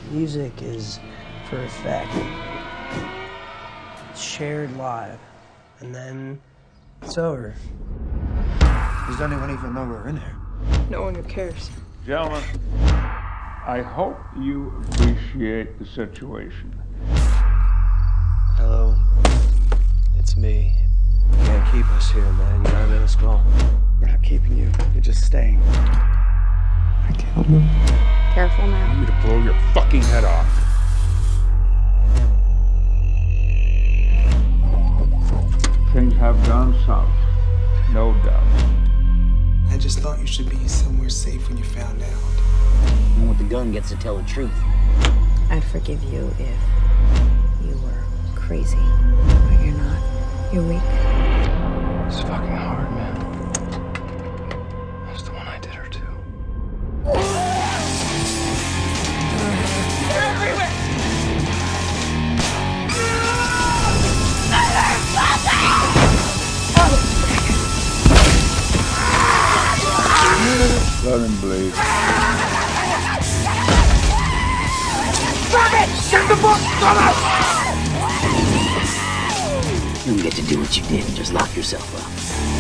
Music is for effect. It's shared live, and then it's over. Does anyone even know we're in here? No one who cares. Gentlemen, I hope you appreciate the situation. Hello, it's me. You can't keep us here, man. You gotta let us go. We're not keeping you. You're just staying. I killed him. Careful now. I'm gonna blow your fucking head off. Things have gone south, no doubt. I just thought you should be somewhere safe when you found out. No one with the gun gets to tell the truth. I'd forgive you if you were crazy. But you're not. You're weak. It's fucking hard, man. That's the one I did her to. They're everywhere! Let him bleed. Stop it! Shut the book! Stop You don't get to do what you did and just lock yourself up.